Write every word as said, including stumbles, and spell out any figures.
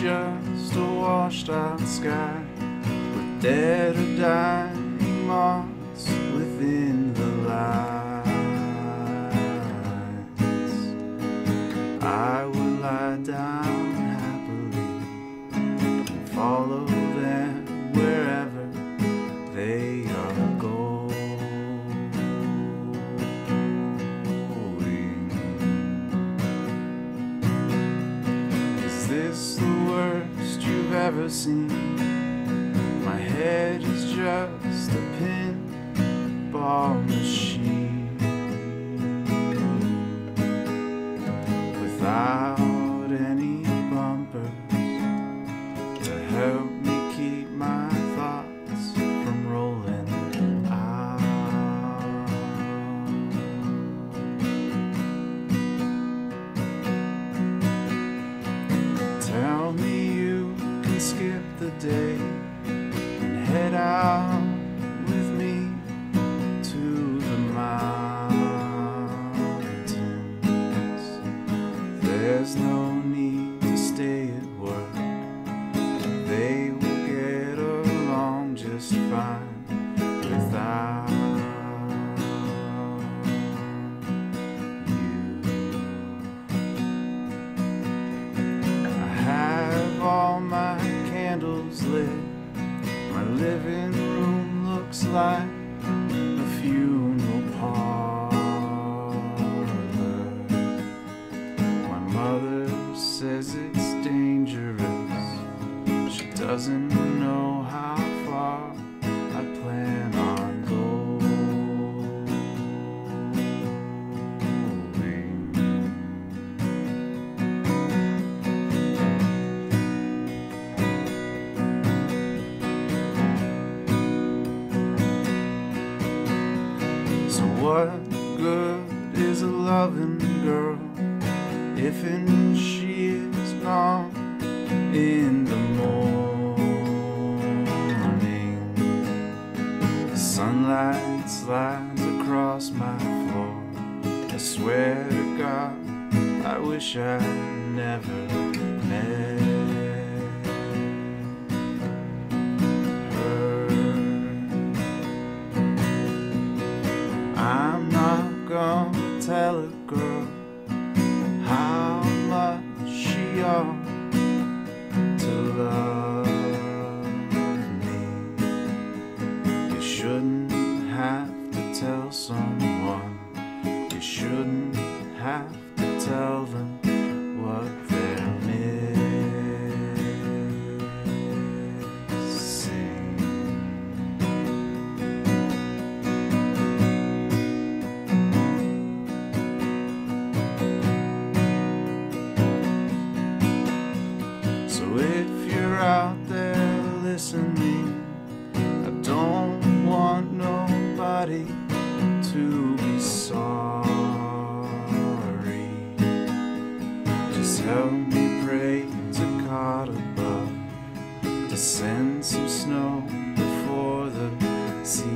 just a washed out sky with dead or dying moths within the lights. I would lie down happily and follow them wherever they are going. Is this the worst you've ever seen? My head is just a pinball machine without any bumpers to help me keep my thoughts from rolling out. Tell me you can skip the day and head out with me to the mountains. There's no need to stay at work. They will get along just fine without you. I have all my candles lit. My living room looks like a funeral parlor. My mother says it's dangerous. She doesn't know how far I plan on going. So what good is a loving girl if and she is gone in the morning? The sunlight slides across my floor. I swear to God, I wish I never met her. I'm not gonna tell a girl how much she ought to love me. You shouldn't have to tell someone. You shouldn't have to tell them what they're missing. So if you're out there listening, I don't want nobody to be sorry. Just help me pray to God above to send some snow before the season